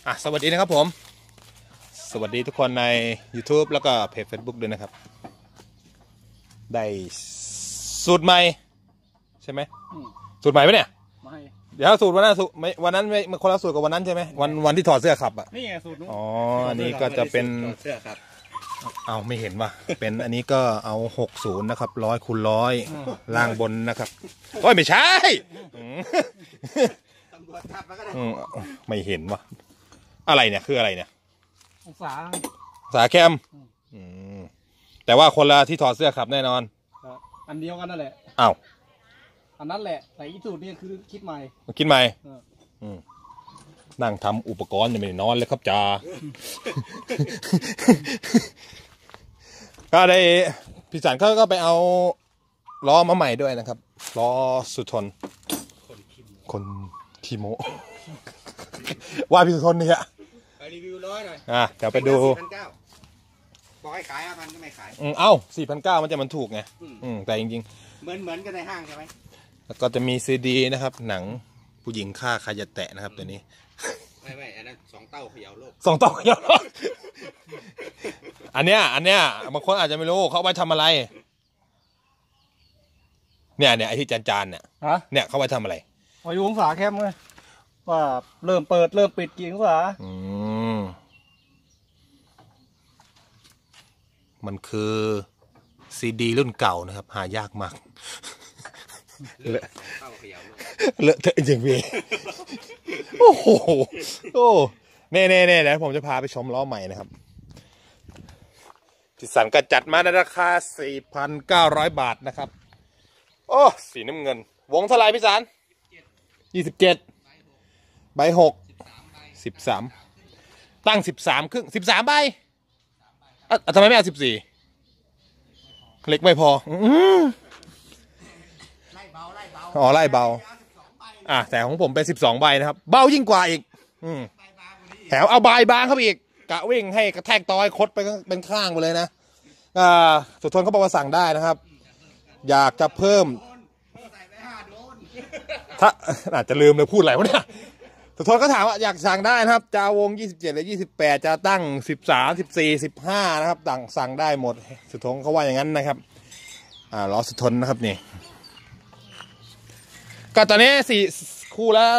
สวัสดีนะครับผมสวัสดีทุกคนใน YouTube แล้วก็เพจ Facebook ด้วยนะครับได้สูตรใหม่ใช่ไหมสูตรใหม่ไหมเนี่ยไม่เดี๋ยวสูตรวันนั้นไม่คนละสูตรกับวันนั้นใช่ไหมวันที่ถอดเสื้อขับอ่ะนี่ไงสูตรนู้นอันนี้ก็จะเป็นเอาไม่เห็นว่ะเป็นอันนี้ก็เอา60นะครับ100 คูณ 100ล่างบนนะครับโอ้ยไม่ใช่ไม่เห็นว่ะอะไรเนี่ยคืออะไรเนี่ยองศาแคมแต่ว่าคนละที่ถอดเสื้อขับแน่นอนอันเดียวกันนั่นแหละอ้าวอันนั้นแหละแต่อีสูตรนี่คือคิดใหม่นั่งทำอุปกรณ์ยังไม่ได้นอนเลยครับจ่าก็ได้พี่สันก็ไปเอาล้อมาใหม่ด้วยนะครับล้อสุทนคนคีโมว่าพี่สุทนเนี่ยไปรีวิวร้อยหน่อยเดี๋ยวไปดูบอกให้ขาย5,000ก็ไม่ขาย 4,900มันจะมันถูกไงแต่จริงๆเหมือนกันในห้างใช่ไหมแล้วก็จะมีซีดีนะครับหนังผู้หญิงฆ่าใครจะแตะนะครับตัวนี้ไม่อันนั้น2 เต้าเขย่าโลก 2 เต้าเขย่าโลกอันเนี้ยบางคนอาจจะไม่รู้เขาเอาไปทำอะไรเนี่ยไอ้ที่จานเนี่ยเขาไปทำอะไรอายุองศาแคมเลยว่าเริ่มเปิดเริ่มปิดกี่องศามันคือซีดีรุ่นเก่านะครับหายากมากเลอะเทอะจริงพี่โอ้โหเน่นะผมจะพาไปชมล้อใหม่นะครับพี่สันก็จัดมาในราคา 4,900 บาทนะครับโอ้สีน้ำเงินวงเท่าไรพี่สัน27ใบ6 13ตั้ง13ครึ่ง13ใบทำไมไม่เอา14เล็กไม่พอไล่เบาแต่ของผมเป็น12ใบนะครับเบายิ่งกว่าอีกแถวเอาใบบางเข้าไปอีกกะวิ่งให้กระแทกตอยคดไปเป็นข้างไปเลยนะสุทนเขาบอกว่าสั่งได้นะครับอยากจะเพิ่มถ้าอาจจะลืมเลยพูดอะไรวะเนี่ยสุทนก็ถามว่าอยากสั่งได้นะครับจะวง27หรือ28จะตั้ง13 14 15นะครับสั่งได้หมดสุทนเขาว่าอย่างนั้นนะครับล้อสุทนนะครับนี่ก็ตอนนี้4คู่ละ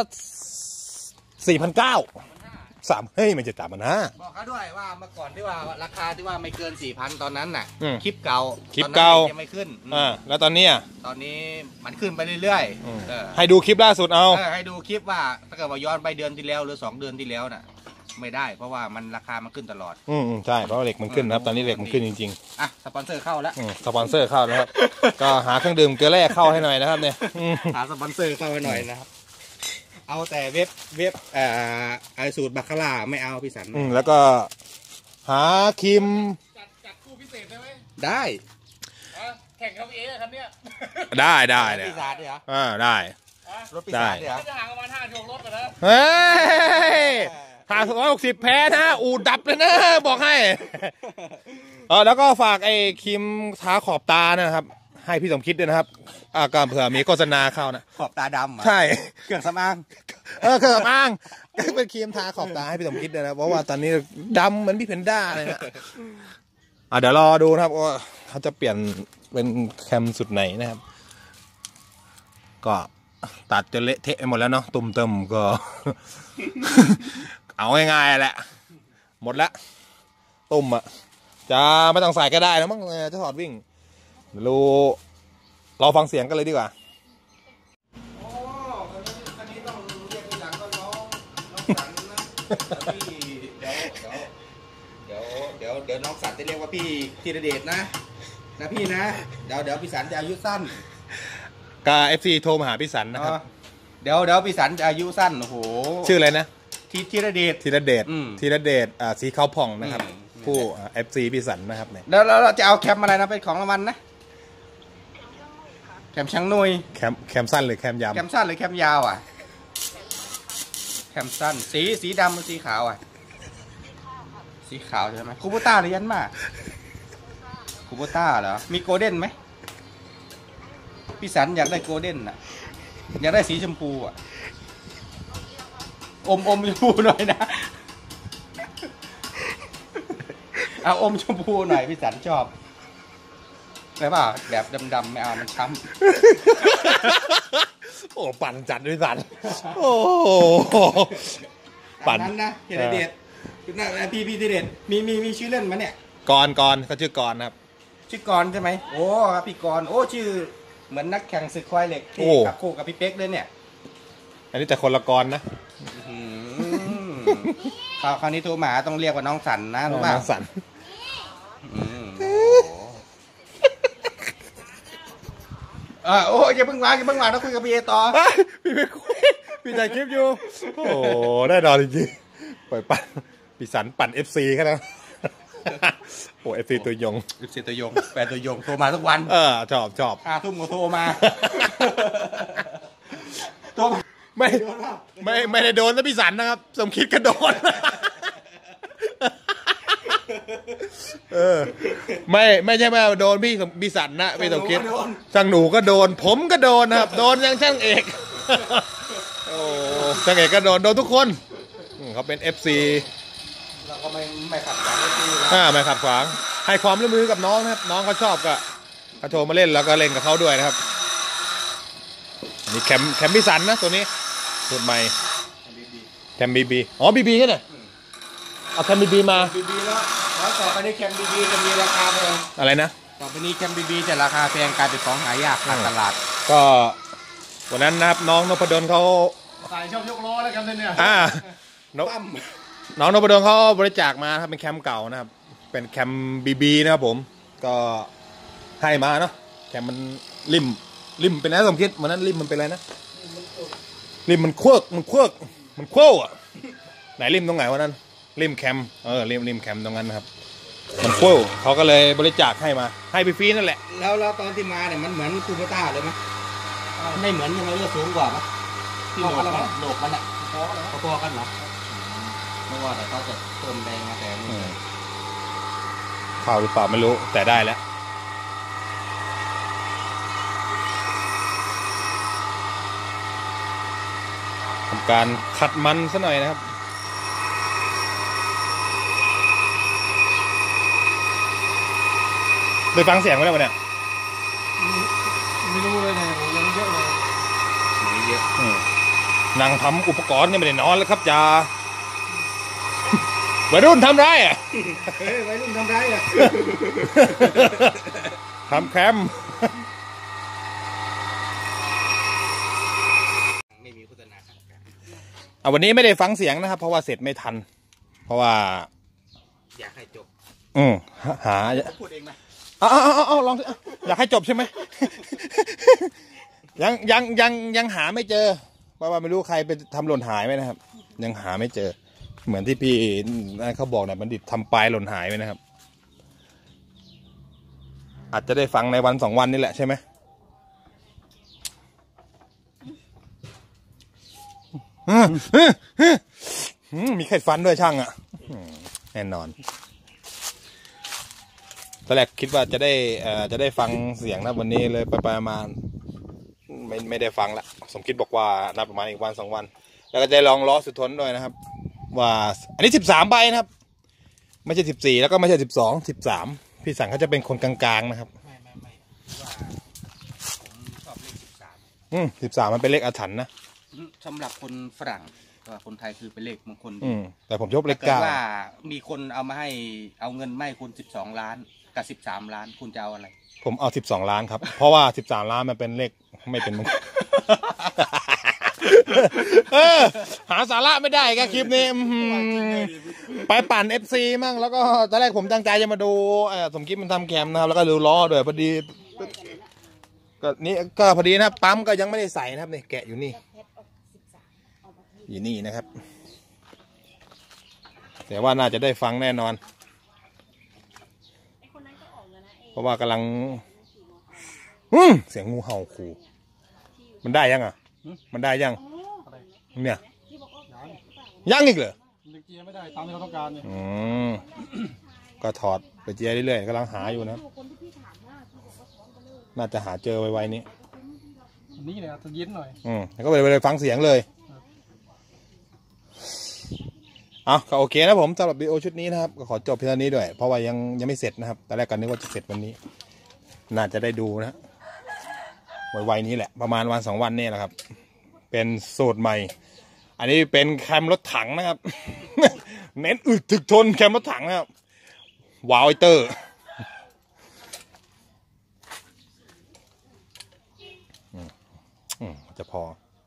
4,900 3เฮ้ยมันจะ3,500 บอกเขาด้วยว่าเมื่อก่อนที่ว่าราคาที่ว่าไม่เกิน 4,000 ตอนนั้นน่ะคลิปเก่ายังไม่ขึ้นแล้วตอนนี้มันขึ้นไปเรื่อยๆให้ดูคลิปล่าสุดเอาให้ดูคลิปว่าถ้าเกิดว่าย้อนไปเดือนที่แล้วหรือ2 เดือนที่แล้วน่ะไม่ได้เพราะว่ามันราคามันขึ้นตลอดใช่เพราะเหล็กมันขึ้นครับตอนนี้เหล็กมันขึ้นจริงๆสปอนเซอร์เข้าแล้วสปอนเซอร์เข้าแล้วครับก็หาเครื่องดื่มเกลือแร่เข้าให้หน่อยนะครับเนี่ยหาสปอนเซอร์เข้าให้หน่อยนะครับเอาแต่เว็บไอสูตรบัคคาร่าไม่เอาพี่สันแล้วก็หาคิมจัดคู่พิเศษได้ไหมได้แข่งกับครับเนี่ยได้เนี่ยพี่สันเหรอได้รถพี่สันเหรอจะห่างประมาณ5 ชั่วโมงรถกันนะเฮ้ย560แพ้นะอูดับเลยนะบอกให้แล้วก็ฝากไอ้คิมทาขอบตานะครับให้พี่สมคิดด้วยนะครับก็เผื่อมีโฆษณาเข้านะขอบตาดำใช่เครื่องสำอางเครื่องสำอางเป็นครีมทาขอบตาให้พี่สมคิดด้วยนะเพราะว่าตอนนี้ดำเหมือนพี่เพนด้าเลยนะเดี๋ยวรอดูนะครับว่าเขาจะเปลี่ยนเป็นแคมสุดไหนนะครับก็ตัดจนเละเทะหมดแล้วเนาะตุ่มก็เอาง่ายๆแหละหมดแล้วตุ่มจะไม่ต้องใส่ก็ได้นะมั้งจะถอดวิ่งเราฟังเสียงกันเลยดีกว่าคันนี้ต้องเรียกทีหลังก็น้องสันนะเดี๋ยวน้องสันจะเรียกว่าพี่ธีรเดชนะพี่นะเดี๋ยวพี่สันจะอายุสั้นก็FC โทรมาหาพี่สันนะครับเดี๋ยวพี่สันจะอายุสั้นโอ้โหชื่ออะไรนะธีรเดชสีขาวผ่องนะครับผู้ FC พี่สันนะครับเนี่ยแล้วเราจะเอาแคมอะไรนะเป็นของรางวัลนะแคมช่างนุยแคมสั้นหรือแคมยาวแคมสั้นหรือแคมยาวแคมสั้นสีดำหรือสีขาวสีขาวใช่ไหมคูโบต้าหรือยันมาคูโบต้าเหรอมีโกลเด้นไหมพี่สันอยากได้โกลเด้นอยากได้สีชมพูอมชมพูหน่อยนะเอาอมชมพูหน่อยพี่สันชอบได้ป่ะแบบดำๆไม่เอามันช้ำโอ้ปั่นจัดด้วยสันโอ้ปั่นนั้นนะเฮเดตพี่เดตมีชื่อเล่นมั้ยเนี่ยกรเขาชื่อกรครับชื่อกรใช่ไหมโอ้ครับพี่กรโอ้ชื่อเหมือนนักแข่งศึกควายเหล็กที่กับคู่กับพี่เป๊กเลยเนี่ยอันนี้แต่คนละกรนะคราวนี้โทรมาต้องเรียกว่าน้องสันนะรู้ป่ะน้องสันโอ้ยอย่าเพิ่งวางต้องคุยกับพี่เอต่อพี่ไม่คุยพี่ถ่ายคลิปอยู่โอ้ได้ดอจริงๆปล่อยปั่นพี่สันปั่น FC กันนะโอ้ FC ตัวยง FC ตัวยงแฟนตัวยงโทรมาทุกวันชอบ 5 ทุ่มก็โทรมาไม่ได้โดนนะพี่สันนะครับสมคิดก็โดนไม่ใช่ว่าโดนพี่สันนะพี่สมคิดช่างหนูก็โดนผมก็โดนนะครับโดนยังช่างเอกโอ้ช่างเอกก็โดนทุกคนเขาเป็น FC เราก็ไม่ขัดขวางไม่ขัดขวางให้ความร่วมมือกับน้องนะครับน้องเขาชอบก็เขาโทรมาเล่นแล้วก็เล่นกับเขาด้วยนะครับนี่แคมพี่สันนะตัวนี้สูตรใหม่แคมบีอ๋อบีใช่ไหมเอาแคมบีมาแล้วต่อไปนี้แคมบีจะมีราคาแพงอะไรนะต่อไปนี้แคมบีจะราคาแพงกลายเป็นของหายากขาดตลาดก็วันนั้นนะครับน้องนพดลเขาสายชอบยกล้อแล้วกันเนี่ยน้องนพดลเขาบริจาคมาครับเป็นแคมเก่านะครับเป็นแคมบีนะครับผมก็ให้มาเนาะแคมมันริมเป็นอะไรสมคิดวันนั้นริมมันเป็นอะไรนะริมมันเควิร์กอ่ะไหนริมตรงไหนวันนั้นริมแคมริมแคมตรงนั้นนะครับมันเควิร์กเขาก็เลยบริจาคให้มาให้ไปฟรีนั่นแหละแล้วตอนที่มาเนี่ยมันเหมือนคูโบต้าเลยไหมไม่เหมือนยังไงเลือดสูงกว่าไหมที่โหนกมันอ่ะพอกันเหรอไม่ว่าแต่เขาจะเพิ่มแรงมาแต่นี่ข่าวหรือเปล่าไม่รู้แต่ได้แล้วทำการขัดมันซะหน่อยนะครับไปฟังเสียงไว้แล้วเนี่ยไม่รู้เลยเนี่ยยังเยอะเลยเยอะนั่งทำอุปกรณ์เนี่ยไม่ได้นอนแล้วครับจ่าวัยรุ่นทำไรอ่ะวัยรุ่นทำไรอ่ะทำแคมวันนี้ไม่ได้ฟังเสียงนะครับเพราะว่าเสร็จไม่ทันเพราะว่าอยากให้จบหาพูดเองไหมเอาลองอยากให้จบใช่ไหมยังหาไม่เจอเพราะว่าไม่รู้ใครไปทำหล่นหายไหมนะครับยังหาไม่เจอเหมือนที่พี่เขาบอกนะบัณฑิตทำปลายหล่นหายไหมนะครับอาจจะได้ฟังในวัน2 วันนี่แหละใช่ไหมมีไข่ฟันด้วยช่างอ่ะแน่นอนตอนแรกคิดว่าจะได้ฟังเสียงนะวันนี้เลยไปมาไม่ได้ฟังละสมคิดบอกว่านับประมาณอีกวัน2 วันแล้วก็จะลองล้อสุดทนด้วยนะครับว่าอันนี้13 ใบนะครับไม่ใช่14แล้วก็ไม่ใช่12 13พี่สังเขาจะเป็นคนกลางๆนะครับไม่ว่าผมชอบเลข 13มันเป็นเลขอาถรรพ์นะสำหรับคนฝรั่งคนไทยคือเป็นเลขมงคลแต่ผมชอบเลข9 ว่ามีคนเอามาให้เอาเงินไม่คุณ12 ล้านกับ13 ล้านคุณจะเอาอะไรผมเอา12 ล้านครับเพราะว่า13 ล้านมันเป็นเลขไม่เป็นมงคลหาสาระไม่ได้ครับคลิปนี้ไปปั่น FC มั่งแล้วก็ตอนแรกผมตั้งใจจะมาดูสมคิดมันทำแคมนะครับแล้วก็ดูล้อด้วยพอดีก็นี่ก็พอดีนะครับปั๊มก็ยังไม่ได้ใส่นะครับนี่แกะอยู่นี่นะครับแต่ว่าน่าจะได้ฟังแน่นอนเพราะว่ากำลังเสียงงูเห่าขู่มันได้ยังอ่ะมันได้ยังเนี่ยยังอีกเหรอเจียไม่ได้ตามที่เขาต้องการเนี่ยก็ถอดไปเจียเรื่อยๆกำลังหาอยู่นะน่าจะหาเจอไวๆนี้นี่เลยจะเย็นหน่อยแล้วก็ไปฟังเสียงเลยเอาก็โอเคนะผมสำหรับวิดีโอชุดนี้นะครับก็ขอจบเพียงเท่านี้ด้วยเพราะว่ายังไม่เสร็จนะครับแต่แรกกันนึกว่าจะเสร็จวันนี้น่าจะได้ดูนะไวๆนี้แหละประมาณวัน2 วันนี่แหละครับเป็นสูตรใหม่อันนี้เป็นแคมรถถังนะครับ เน้นอึดถึกทนแคมรถถังนะครับวาวเตอร์จะพอ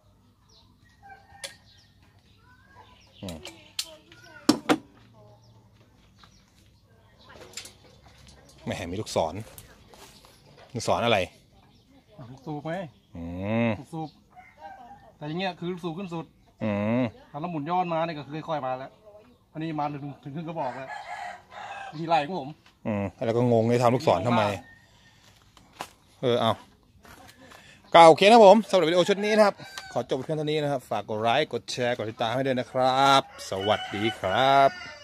ไม่เห็นมีลูกศรอะไรลูกสูบไหมลูกสูบแต่อย่างเงี้ยคือลูกสูบขึ้นสุดถ้าเราหมุนย้อนมาเนี่ยก็ค่อยๆมาแล้วอันนี้มาถึงครึ่งกระบอกแล้วทีไรของผมแล้วก็งงเลยทำลูกศรทำไมเอาก็โอเคนะผมสำหรับวิดีโอชุดนี้นะครับขอจบเพียงเท่านี้นะครับฝากกดไลค์กดแชร์กดติดตามให้ด้วยนะครับสวัสดีครับ